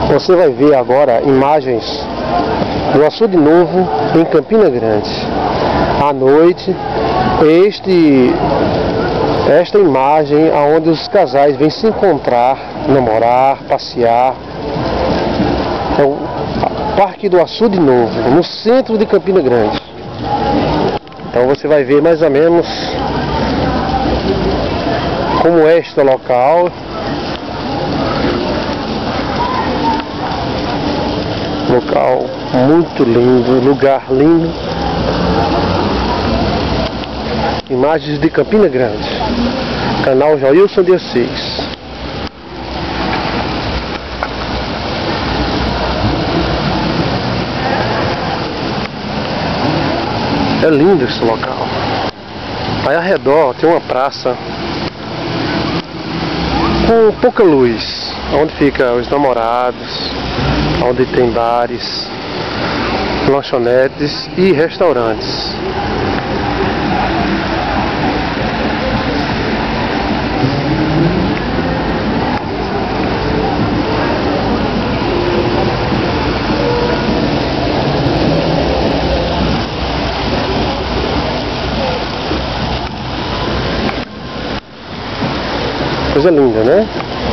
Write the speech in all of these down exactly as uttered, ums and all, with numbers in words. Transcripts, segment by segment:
Você vai ver agora imagens do Açude Novo em Campina Grande. À noite, este, esta imagem onde os casais vêm se encontrar, namorar, passear. É o Parque do Açude Novo, no centro de Campina Grande. Então você vai ver mais ou menos como é este local. Local muito lindo, lugar lindo. Imagens de Campina Grande. Canal Joilson de Assis. É lindo esse local. Aí ao redor tem uma praça com pouca luz, onde ficam os namorados, onde tem bares, lanchonetes e restaurantes. Coisa linda, né?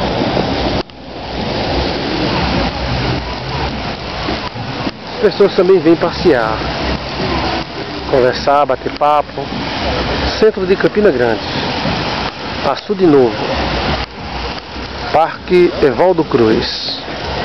As pessoas também vêm passear, conversar, bater papo. Centro de Campina Grande. Açude Novo. Parque Evaldo Cruz.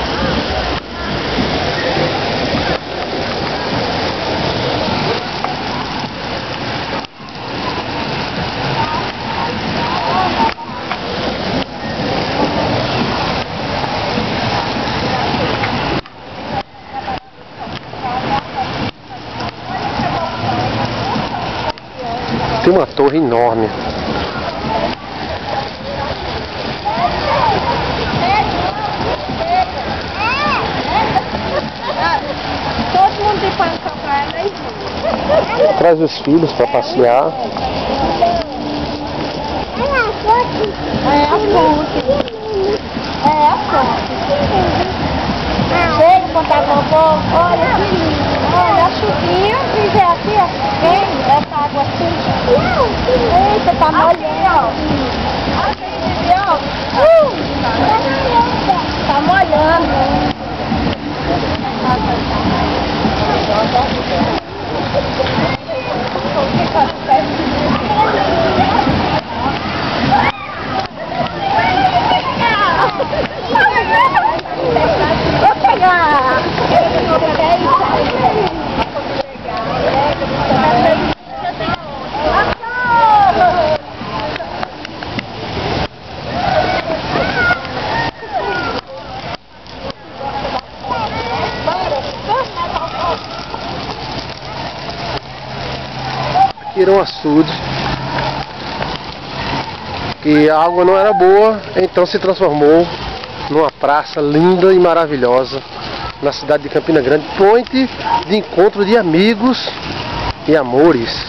Tem uma torre enorme. Todo mundo tem para comprar, né? Traz os filhos para passear. É a fonte. É a fonte. Chega, contar vovó. Olha que lindo. Olha a chuvinha. Dizer aqui, ó. Vem, essa água suja. Eita, tá molhando. Uh, tá molhando. Vou pegar. Aqui era um açude, que a água não era boa, então se transformou numa praça linda e maravilhosa na cidade de Campina Grande, ponte de encontro de amigos e amores.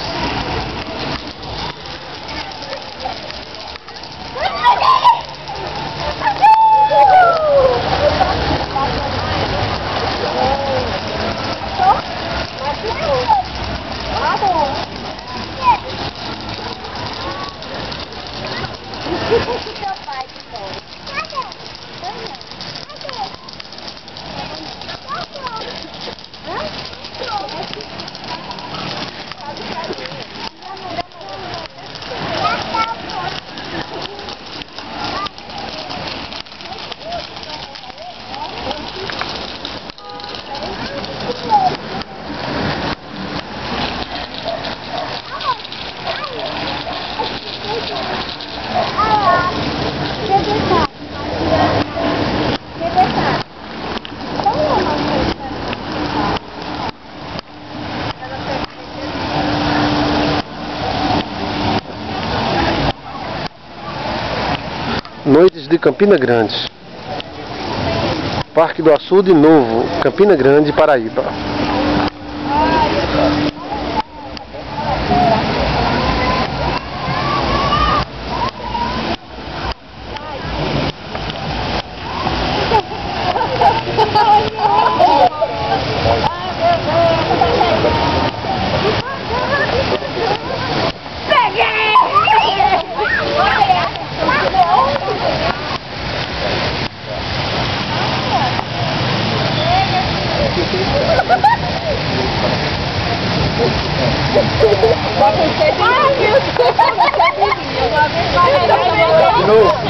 Noites de Campina Grande. Parque do Açude Novo, Campina Grande, Paraíba. Parou.